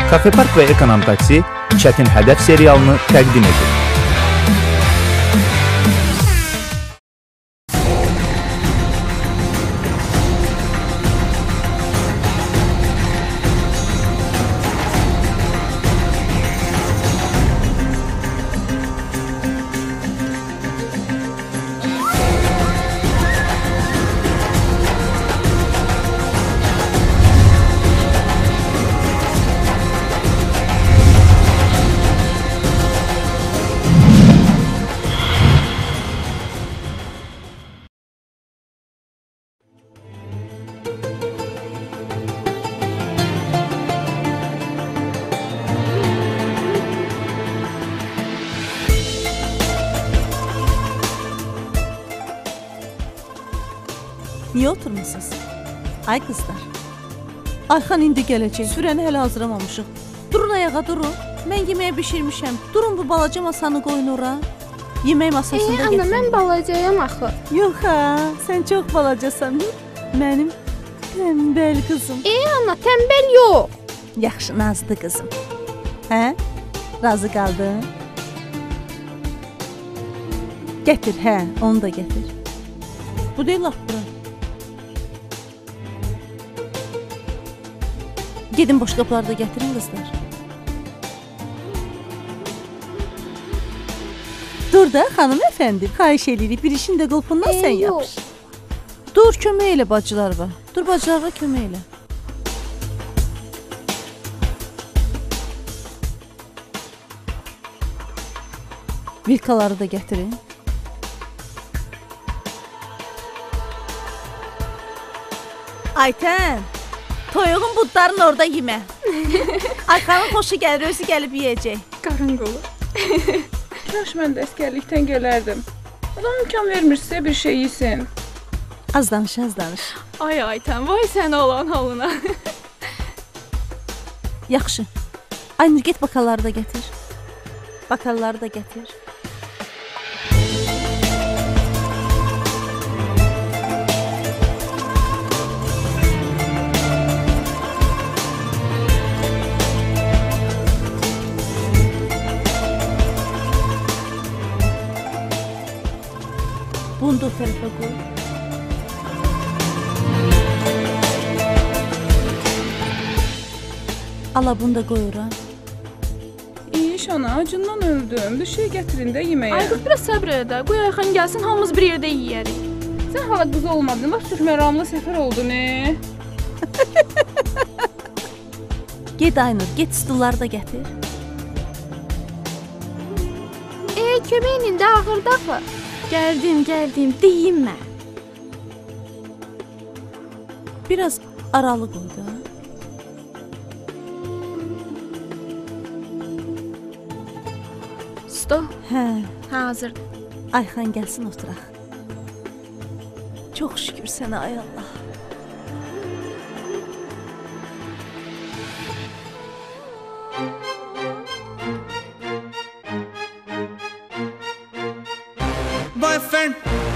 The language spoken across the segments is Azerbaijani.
Kafe Park və Ekonom Taksi Çətin Hədəf serialını təqdim edir. Niyə oturmusunuz? Ay qızlar. Ayxan indi gələcək. Sürəni hələ hazırlamamışıq. Durun ayağa, durun. Mən yeməyə bişirmişəm. Durun bu balaca masanı qoyun ora. Yemək masasında getirin. Ana, mən balacayam axı. Yox ha, sən çox balacasan. Mənim tənbəl qızım. Ana, tənbəl yox. Yaxşı, nazlı qızım. Hə? Razı qaldın? Gətir, hə, onu da gətir. Bu deyil laf bura. Gedin boş qapıları da gətirin qızlar. Dur da xanım əfəndi, xahiş edirik, bir işin də qulpundan sən yapış. Dur, kömək elə bacılar var. Dur, bacılar var, kömək elə. Vilkaları da gətirin. Aytən, toyuğun budlarını orada yemə. Ayxanın xoşu gəlir, özü gəlib yeyəcək. Qarın qolu. Kaş mən də əskərlikdən gələrdim. Adam imkan vermir sizə bir şey yesin. Az danış, az danış. Ay Aytən, vay sən olan halına. Yaxşı. Aynur, get bakalları da gətir. Bakalları da gətir. Bunu da o tərəfə qoy. Ala, bunu da qoy ora. İyiş ana, acından öldüm. Bir şey gətirin də yeməyə. Ay qız, biraz səbr elə də. Qoy Ayxan gəlsin, hamımız bir yerdə yeyərik. Sən hala qız olmadın, bax sürü məramlı səfər oldu, ne? Get Aynur, get stulları da gətir. Köməyinin də ağırdı axı. Gəldim, deyim mən. Biraz aralı qoy da. Stol. Hə, Hazırdır. Ayxan gəlsin oturaq. Çox şükür sənə, ay Allah. Boyfriend,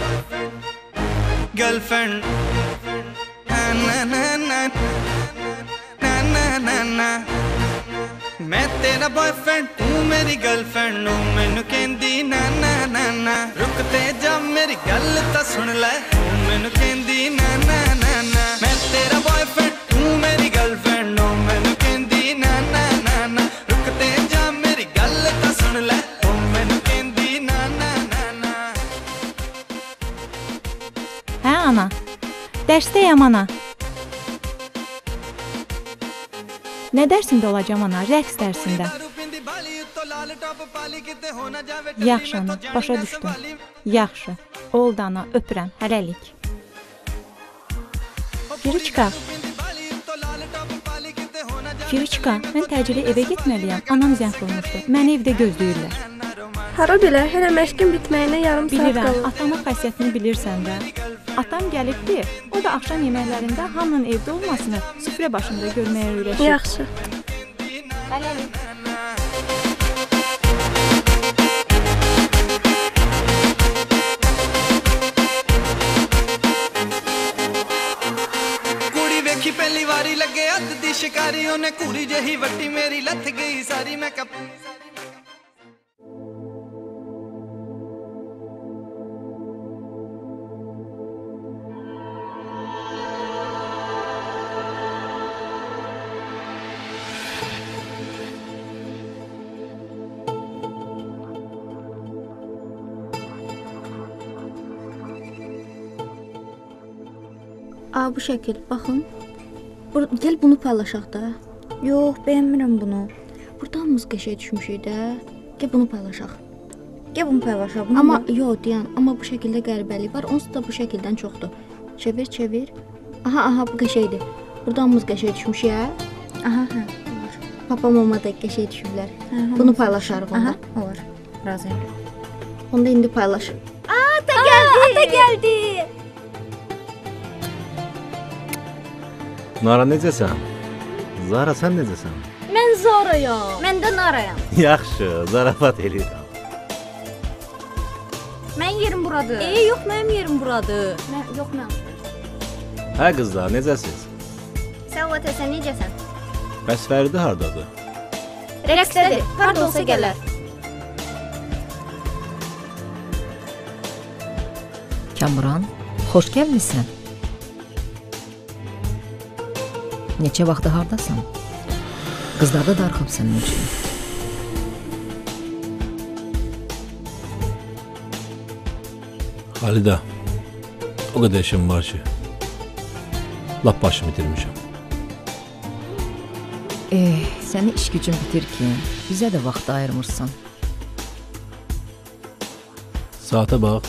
girlfriend, na na na na na na na. मैं तेरा बॉयफ्रेंड तू मेरी गर्लफ्रेंड हूँ मैनू कहंदी ना ना ना ना रुकते जा मेरी गल तां सुन ले तू मैनू कहंदी ना ना ना ना मैं तेरा बॉयफ्रेंड तू मेरी गर्लफ्रेंड हूँ मैनू कहंदी ना ना ना ना रुकते जा मेरी गल तां सुन ले तू मैनू कहंदी ना ना ना ना. Hə ana, dərsdəyəm ana. Nə dərsində olacam ana? Rəqs dərsində. Yaxşı ana, başa düşdüm. Yaxşı, oldu ana, öpürəm, hələlik. Kiriçka. Kiriçka, mən təcili evə getməliyəm. Anam zəng vurmuşdu. Məni evdə gözləyirlər. Hara belə, hələ məşqin bitməyinə yarım saat qalır. Bilirəm, atamın xəsiyyətini bilirsən də. Atam gəlibdi, o da axşam yeməklərində hamının evdə olmasını süfrə başında görməyə öyrəşir. Yaxşı. Hələlik. कुड़ी वेखी पहली वारी लगे हद दी शिकारी उन्हें कूड़ी जही वट्टी मेरी लथ गई सारी मैं cup Bu şəkil, baxın. Gəl bunu paylaşaq da. Yox, bəyənmirəm bunu. Burada hamımız qəşəng düşmüşük də. Gəl bunu paylaşaq. Gəl bunu paylaşaq. Amma yox, deyən, amma bu şəkildə qəribəlik var. Onsuz da bu şəkildən çoxdur. Çevir, çevir. Aha, bu qəşəngdir. Burada hamımız qəşəng düşmüşük, hə? Aha, hə. Papa, mama da qəşəng düşüblər. Bunu paylaşarıq onda. Olar. Razıyam. Onda indi paylaş. Ata gəldi. Ata gəldi. Nara necəsən? Zara sən necəsən? Mən Zarayam. Mən də Narayam. Yaxşı, zarafat eləyirəm. Mən yerim buradır. Yox, mənim yerim buradır. Yox, mən. Hə qızlar, necəsiz? Sağ ol, sən necəsən? Bəs Fəridi hardadır? Rəqsdədir. Harda olsa gələr. Kamran, xoş gəlmisən. Neçə vaxtı hardasan? Qızlar da darxıb sənin üçün. Xalidə, o qədər işim var ki, lap başımı itirmişəm. Səni iş gücün bitir ki, bizə də vaxt ayırmırsan. Saata bax,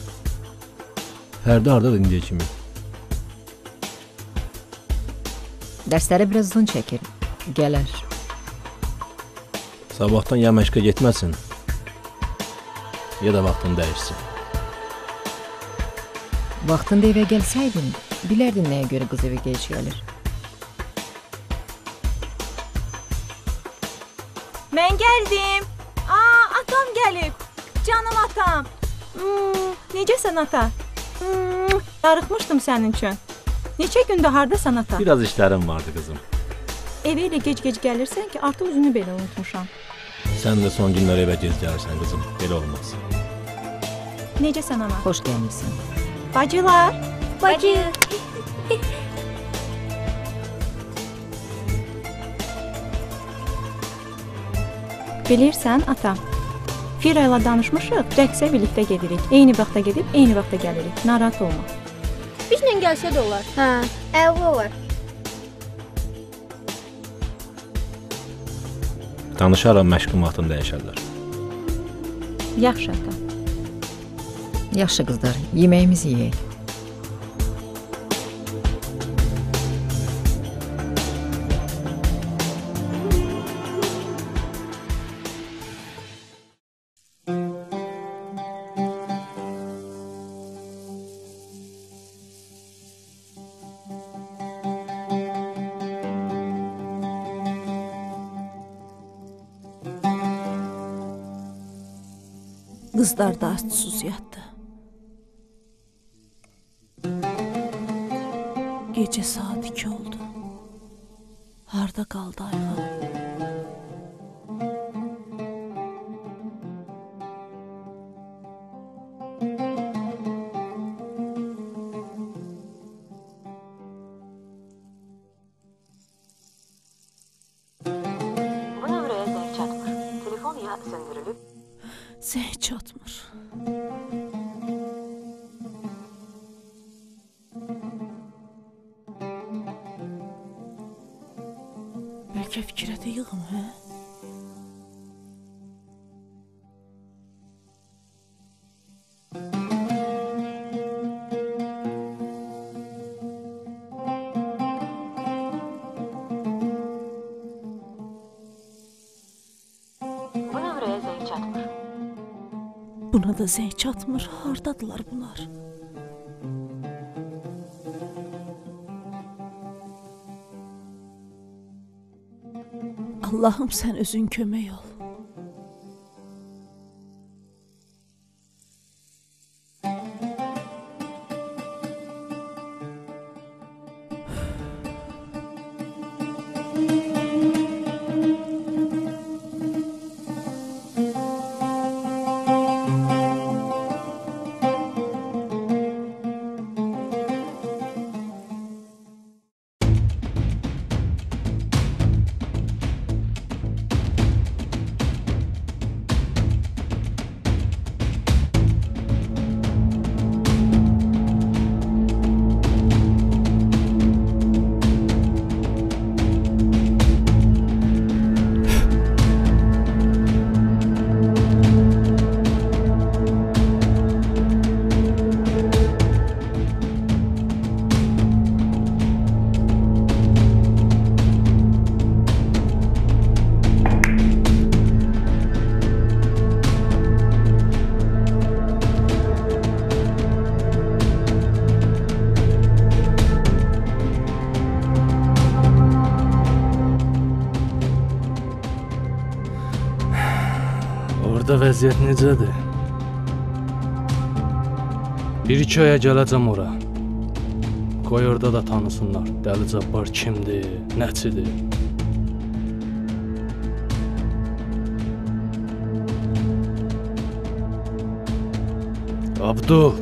Fərdi hardadır indiyə kimi? Dərslərə biraz uzun çəkir, gələr. Sabahdan ya məşqə getməsin, ya da vaxtını dəyişsin. Vaxtında evə gəlsəydin, bilərdin nəyə görə qız evə gec gəlir. Mən gəldim. Atam gəlib. Canım atam. Necəsən ata? Darıxmışdım sənin üçün. Neçə gündə hardasan ata? Biraz işlərim vardı qızım. Evə elə gec-gec gəlirsən ki, artıq üzünü belə unutmuşam. Sən də son günlər evə gec gəlirsən qızım, belə olmaz. Necəsən ana? Xoş gəlmişsən. Bacılar. Bacı. Bilirsən ata, Fira ilə danışmışıq, rəqsə birlikdə gedirik. Eyni vaxtda gedib, eyni vaxtda gəlirik. Narahat olma. Bizlə gəlsə də olar. Hə, əvvəl olar. Danışaram, məşqin vaxtını dəyişərlər. Yaxşı ata. Yaxşı qızlar, yeməyimizi yeyək. Qızlar da açsız yatdı. Gecə saat 2 oldu. Harda qaldı Ayxan? Bu nömrəyə zəng çatmır. Telefon ya söndürülüb. Zəng çatmır. Bəlkə fikrə də yığım, hə? Bu nömrəyə zəng çatmır. Buna da zəng çatmır. Hardadılar bunlar? Allah'ım sən özün kömək ol. Orada vəziyyət necədir? Bir-iki aya gələcəm ora. Qoy orada da tanısınlar. Dəli Cabbar kimdir, nəçidir. Abdul.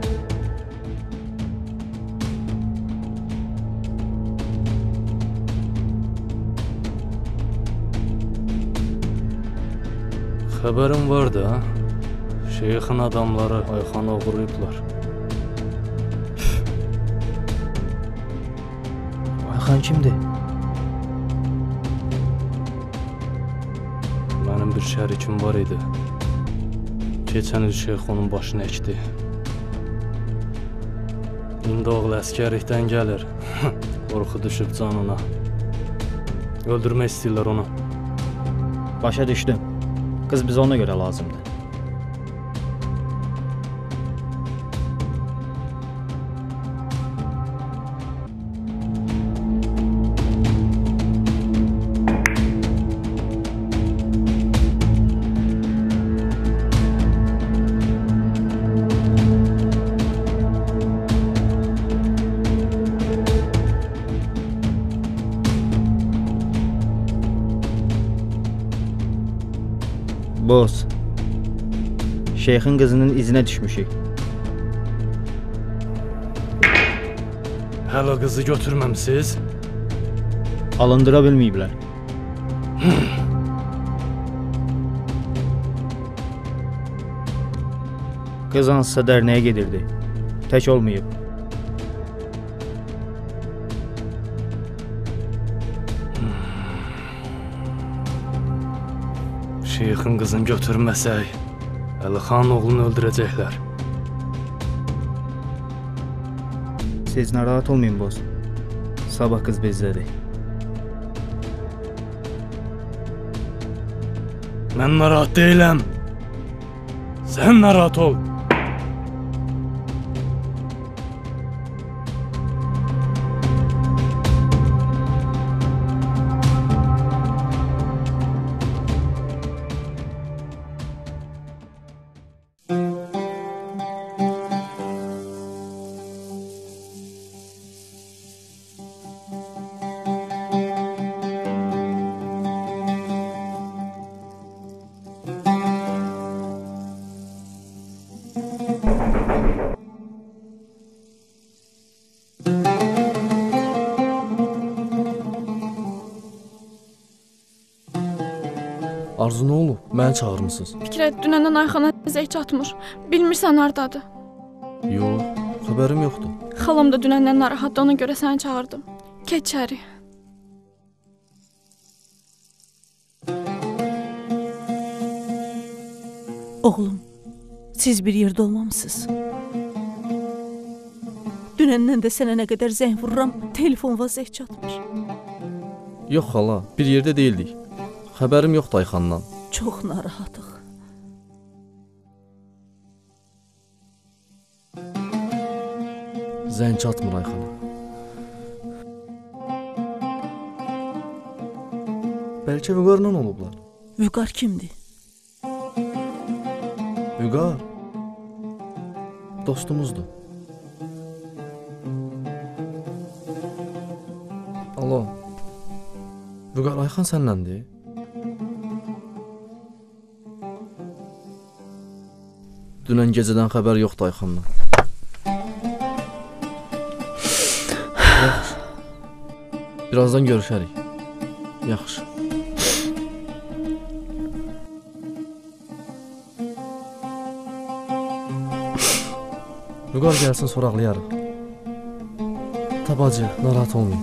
Xəbərim var da, şeyxin adamları Ayxanı oğurlayıblar. Ayxan kimdir? Mənim bir şərikim var idi. Keçən il şeyx onun başını əkdi. İndi oğul əskərlikdən gəlir. Qorxu düşüb canına. Öldürmək istəyirlər onu. Başa düşdüm. Qız bizə ona görə lazımdır. Boz, şeyxin qızının izinə düşmüşük. Hələ qızı götürməmsiz? Alındıra bilməyiblər. Qız hansısa dərnəyə gedirdi. Tək olmayıb. Şeyxin qızını götürməsək, Əlixan oğlunu öldürəcəklər. Siz narahat olmayın boz. Sabah qız bizdədir. Mən narahat deyiləm. Sən narahat ol. Arzu nə olub? Məni çağırmısınız? Fikrət, dünəndən Ayxana zəng çatmır. Bilmirsən hardadır? Yox, xəbərim yoxdur. Xalam da dünəndən narahatdır, ona görə səni çağırdım. Keç içəri. Oğlum, siz bir yerdə olmamısınız. Dünəndən də sənə nə qədər zəng vururam, telefon vəziyyət çatmır. Yox xala, bir yerdə deyildik. Xəbərim yoxdur Ayxandan. Çox narahatıq. Zəng çatmır Ayxana. Bəlkə Vüqarla olublar. Vüqar kimdir? Vüqar dostumuzdur. Alo. Vüqar Ayxan sənləndir? Dünən gecədən xəbər yoxdur Ayxandan. Yaxşı. Birazdan görüşərik. Yaxşı. Vüqar gəlsin, soraqlayarıq. Tabacı, narahat olmayın.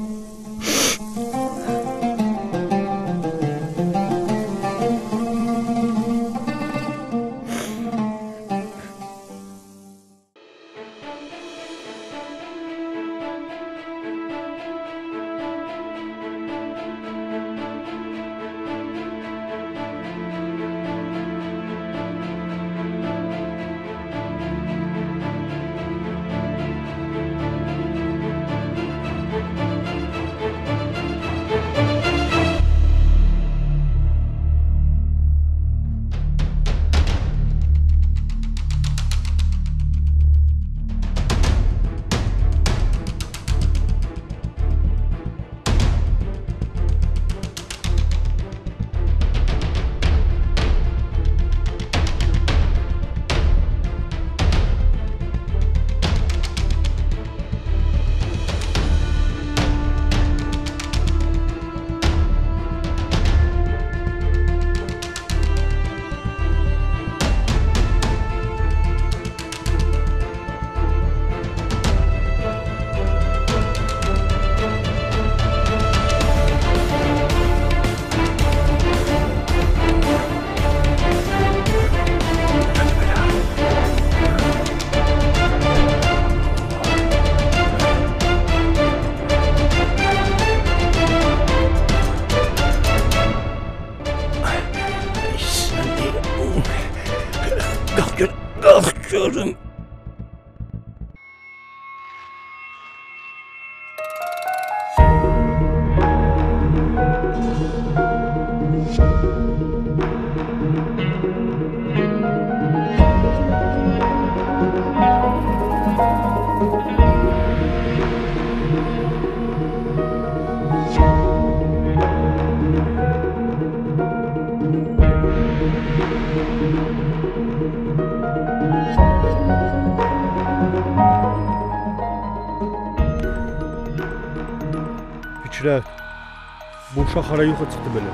Fikrət, bu uşaq hara yoxa çıxdı belə?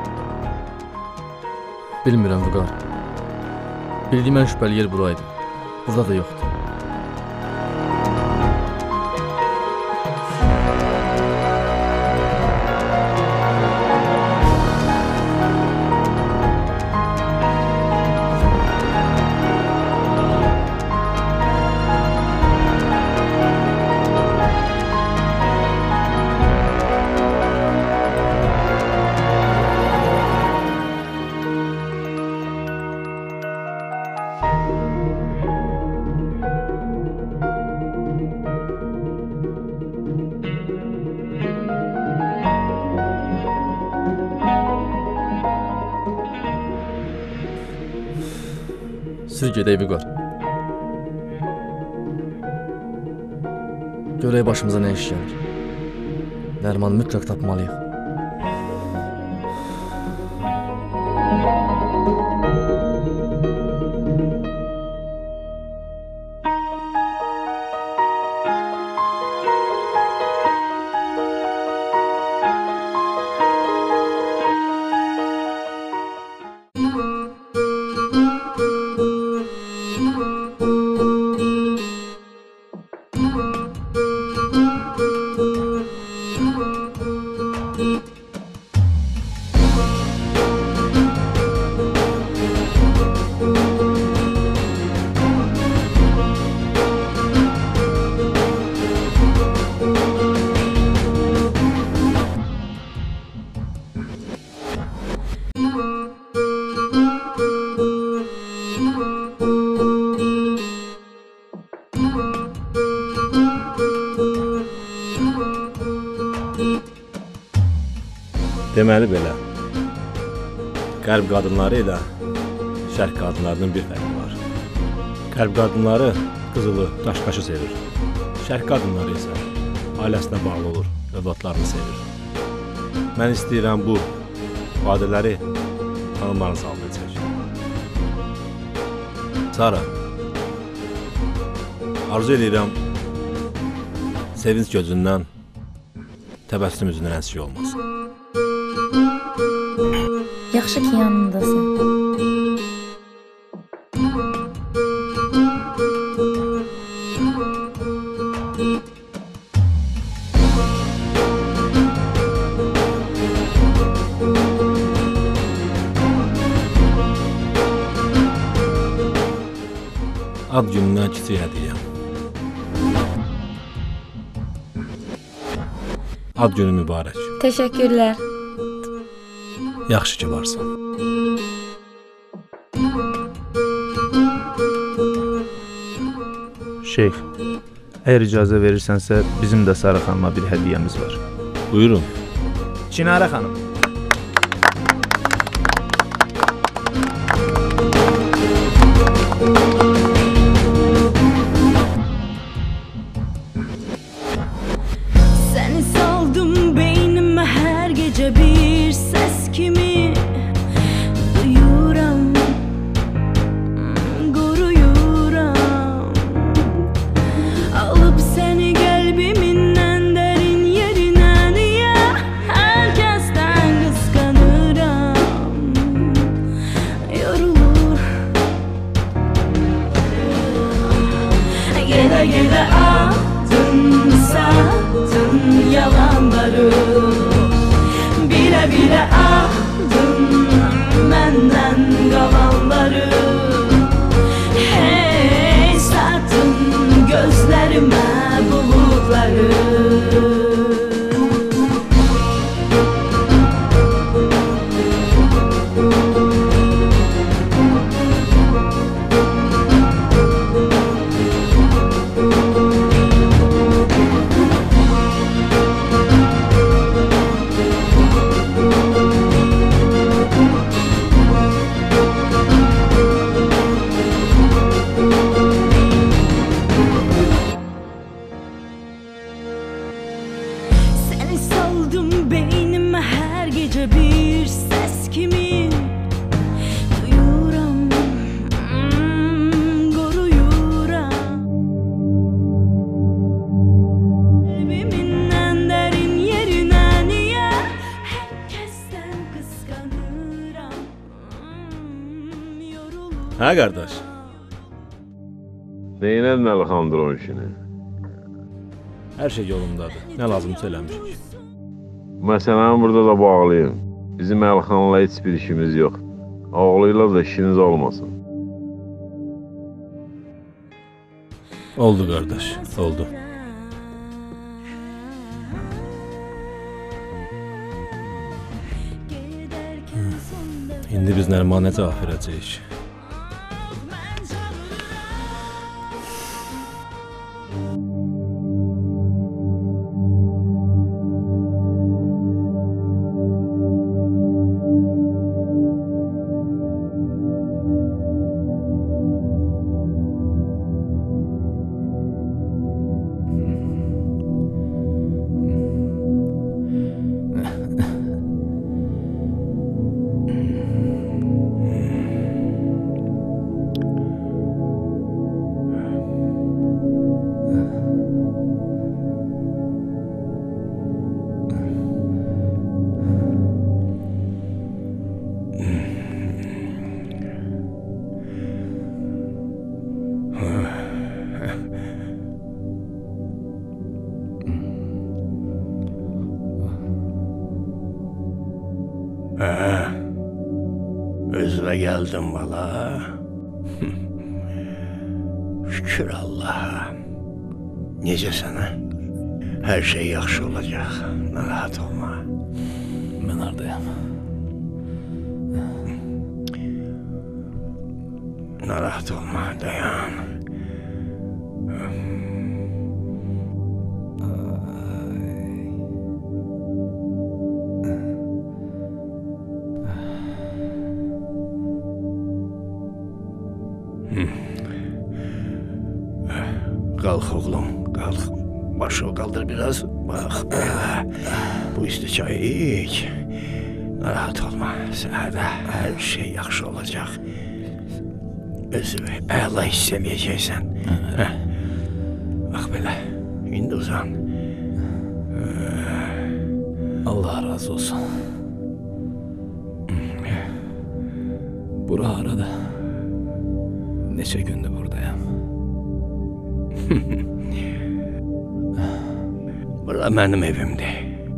Bilmirəm Vüqar. Bildiyim ən şübhəli yer buraydı. Burada da yoxdur. Sür gedək Vüqar. Görək başımıza nə iş gəlir. Dərmanı mütləq tapmalıyıq. Deməli belə, qərb qadınları ilə şərq qadınlarının bir fərqi var. Qərb qadınları qızılı, daşqaşı sevir. Şərq qadınları isə ailəsinə bağlı olur, övladlarını sevir. Mən istəyirəm bu vadələri tanımanı sağlayacaq. Sara, arzu edirəm sevinç gözündən, təbəssüm üzündən ənsik olmasın. Yaxşı ki, yanımdasan. Ad günündən kiçik hədiyyə. Ad günü mübarək. Təşəkkürlər. Yaxşı ki varsan. Şeyx, əgər icazə verirsənsə, bizim də Sara xanıma bir hədiyyəmiz var. Buyurun. Çinarə xanım. Səni saldım beynimə hər gecə bir səs kimi duyuram, qoruyuram. Alıb səni qəlbimin ən dərin yerinə, niyə hər kəsdən qısqanıram, yorulur. Gedə gedə adınsa yalanları, bilə-bilə aldın məndən qalanları. Hey, satın gözlərimə buludları. Hə qardaş. Neynən Məlixandron işini? Hər şey yolundadır. Nə lazımsa eləmişik. Məsələni burada da bağlayın. Bizim Məlixanla heç bir işimiz yox. Oğluyla da işiniz olmasın. Oldu qardaş, oldu. İndi biz Nərimanə cavab verəcəyik. Özünə gəldim valla. Şükür Allah'a. Necəsən ha? Hər şey yaxşı olacaq. Narahat olma. Mən haradayam? Narahat olma, dayan. Kalk oğlum, kalk. Başı kaldır biraz. Bak böyle. Bu üstü çayı iç. Narahat olma. Səhərdə her şey yaxşı olacaq. Özünü əla hiss eləyəcəksən. Bak böyle. İndi uzan. Allah razı olsun. Bura harada? Neçə gündür buradayam. Bura mənim evimdir.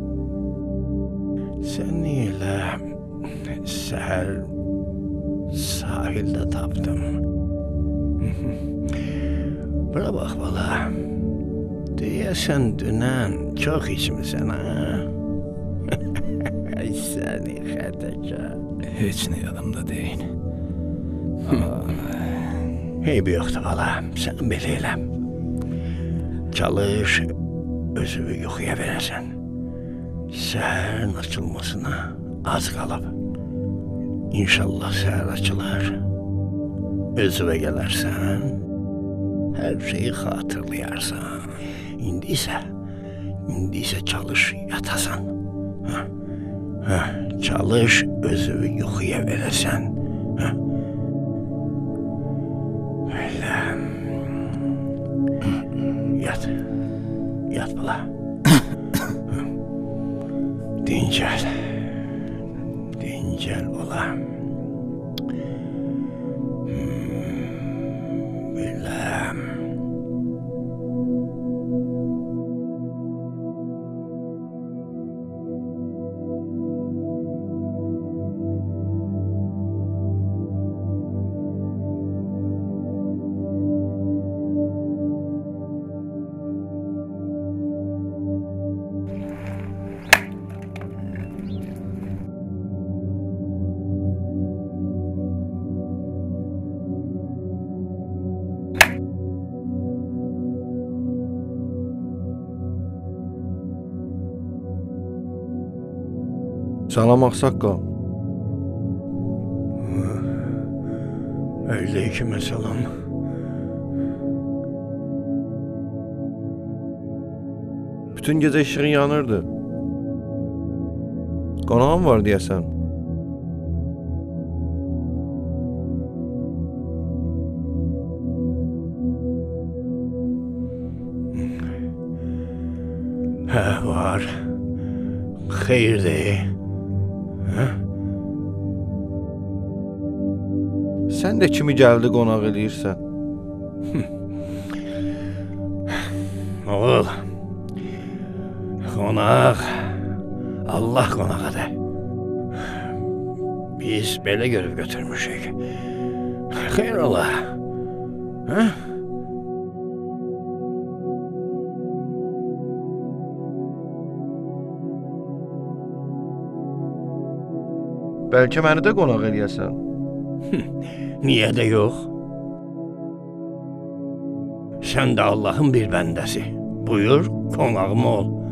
Səni elə səhər sahildə tapdım. Bura bax bala. Deyəsən dünən çox içmisən ha? Səni xətəkar. Heç nə yadımda deyil. Eybi yoxdur bala, sən belə elə. Çalış, özünü yuxuya verəsən. Səhərin açılmasına az qalıb. İnşallah səhər açılar. Özünə gələrsən, hər şeyi xatırlayarsan. İndi isə çalış, yatasan. Çalış, özünü yuxuya verəsən. Öyle. Yat. Yat bala. Dincel. Dincel bala. Böyle. Salam Ağsaqqal. Aleyküm selam. Bütün gecə işığın yanırdı. Qonağın var deyəsən. Hə, var. Xeyirdir. Sən də kimi gəldi qonaq eləyirsən? Oğul, qonaq, Allah qonağıdır. Biz belə görüb götürmüşük. Xeyr ola. Hə? Bəlkə məni də qonaq eləyəsən? Niyə də yox? Sən də Allahın bir bəndəsi. Buyur, qonağım ol.